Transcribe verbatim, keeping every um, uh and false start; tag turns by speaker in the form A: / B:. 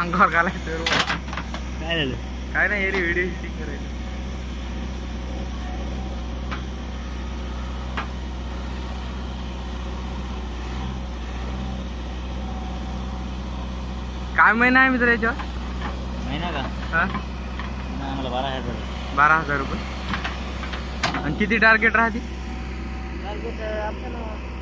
A: अंगावर घालायचं.
B: काय झालं?
A: काय नाही रे, व्हिडिओ एडिटिंग करायचं. काय महिना आहे मित्र याच्यावर?
B: महिना का?
A: हा,
B: आम्हाला बारा हजार.
A: बारा हजार रुपये. आणि किती टार्गेट राहते?
B: टार्गेट आपल्याला